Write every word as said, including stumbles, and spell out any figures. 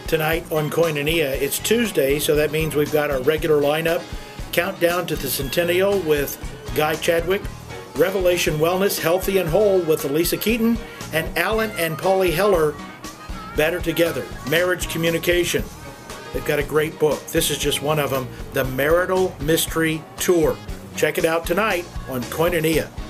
Tonight on Koinonia, it's Tuesday, so that means we've got our regular lineup. Countdown to the Centennial with Guy Chadwick, Revelation Wellness, Healthy and Whole with Elisa Keaton, and Alan and Polly Heller, Better Together, Marriage Communication. They've got a great book. This is just one of them, The Marital Mystery Tour. Check it out tonight on Koinonia.